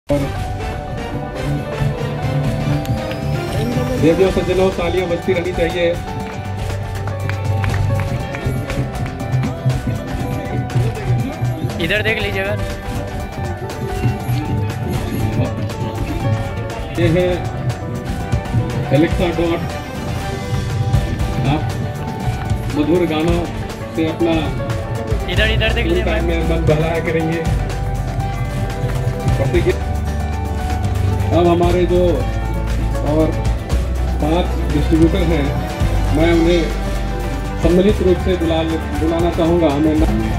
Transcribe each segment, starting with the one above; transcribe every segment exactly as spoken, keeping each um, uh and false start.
देवियों सज्जनों तालियां बजती रहनी चाहिए। इधर देख लीजिएगा। ये है एलेक्सा डॉट। आप मधुर गानों से अपना इधर इधर देख लीजिए टाइम में मन बहलाया करेंगे। अब हमारे जो और पांच डिस्ट्रीब्यूटर हैं, मैं उन्हें सम्मिलित रूप से बुला बुलाना चाहूँगा। हमें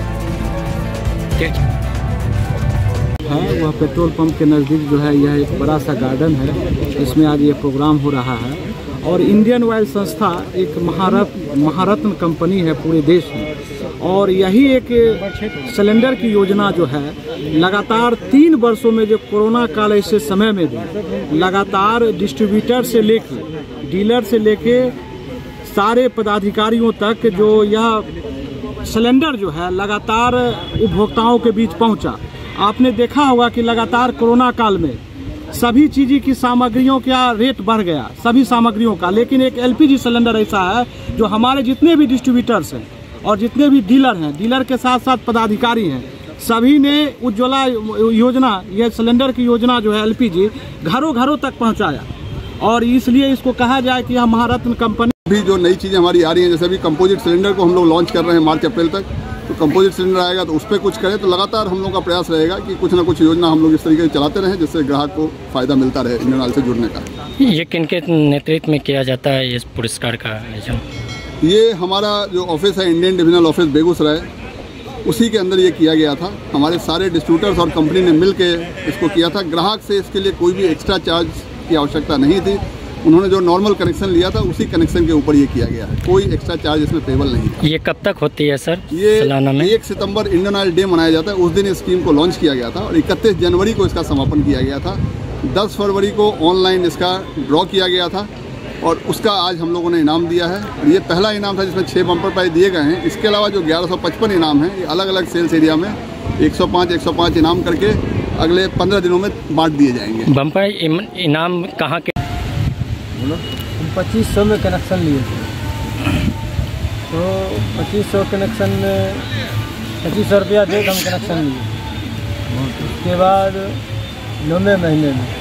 है वह पेट्रोल पंप के नज़दीक जो है यह एक बड़ा सा गार्डन है, इसमें आज ये प्रोग्राम हो रहा है। और इंडियन ऑयल संस्था एक महारत्न महारत्न कंपनी है पूरे देश में, और यही एक सिलेंडर की योजना जो है लगातार तीन वर्षों में, जो कोरोना काल ऐसे समय में भी लगातार डिस्ट्रीब्यूटर से लेके डीलर से लेके सारे पदाधिकारियों तक जो यह सिलेंडर जो है लगातार उपभोक्ताओं के बीच पहुंचा। आपने देखा होगा कि लगातार कोरोना काल में सभी चीज़ की सामग्रियों का रेट बढ़ गया, सभी सामग्रियों का, लेकिन एक एलपीजी सिलेंडर ऐसा है जो हमारे जितने भी डिस्ट्रीब्यूटर्स हैं और जितने भी डीलर हैं, डीलर के साथ साथ पदाधिकारी हैं, सभी ने उज्ज्वला योजना, यह सिलेंडर की योजना जो है एलपीजी घरों घरों तक पहुंचाया। और इसलिए इसको कहा जाए कि यह महारत्न कंपनी। भी जो नई चीज़ें हमारी आ रही हैं, जैसे अभी कंपोजिट सिलेंडर को हम लोग लॉन्च कर रहे हैं मार्च अप्रैल तक, तो कंपोजिट सिलेंडर आएगा तो उस पर कुछ करें। तो लगातार हम लोग का प्रयास रहेगा कि कुछ ना कुछ योजना हम लोग इस तरीके से चलाते रहें जिससे ग्राहक को फायदा मिलता रहे इंडियन ऑयल से जुड़ने का। ये किनके नेतृत्व में किया जाता है इस पुरस्कार का आयोजन? ये हमारा जो ऑफिस है इंडियन डिविजनल ऑफिस बेगूसराय, उसी के अंदर ये किया गया था। हमारे सारे डिस्ट्रीब्यूटर्स और कंपनी ने मिल के इसको किया था। ग्राहक से इसके लिए कोई भी एक्स्ट्रा चार्ज की आवश्यकता नहीं थी। उन्होंने जो नॉर्मल कनेक्शन लिया था उसी कनेक्शन के ऊपर ये किया गया है, कोई एक्स्ट्रा चार्ज इसमें पेबल नहीं था। ये कब तक होती है सर? ये सालाना में एक सितंबर इंडियन ऑयल डे मनाया जाता है, उस दिन इस स्कीम को लॉन्च किया गया था और इकतीस जनवरी को इसका समापन किया गया था। दस फरवरी को ऑनलाइन इसका ड्रॉ किया गया था और उसका आज हम लोगों ने इनाम दिया है। और ये पहला इनाम था जिसमें छः बम्पर प्राइज दिए गए हैं। इसके अलावा जो ग्यारह सौ पचपन इनाम है, ये अलग अलग सेल्स एरिया में एक सौ पाँच एक सौ पाँच इनाम करके अगले पंद्रह दिनों में बांट दिए जाएंगे। बम्पर इनाम कहाँ के? हम पच्चीस सौ में कनेक्शन लिए थे, तो पच्चीस सौ कनेक्शन में पच्चीस सौ रुपया दे हम कनेक्शन लिए। उसके बाद नौवें महीने में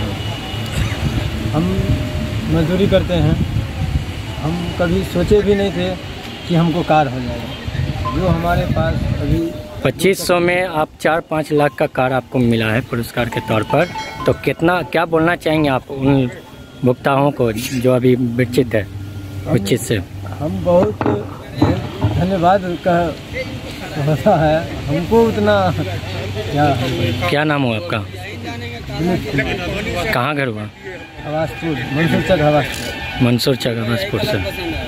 हम मजदूरी करते हैं, हम कभी सोचे भी नहीं थे कि हमको कार हो जाएगा। जो हमारे पास अभी पच्चीस सौ में आप चार पाँच लाख का कार आपको मिला है पुरस्कार के तौर पर, तो कितना क्या बोलना चाहेंगे आप उन भुगताओं को जो अभी विकसित है उस चीज़ से? हम बहुत धन्यवाद का होता है हमको उतना। क्या क्या नाम हुआ आपका? कहाँ घर हुआ? हवासपुर, मंसूर चक हवासपुर। मंसूर चक हवासपुर से।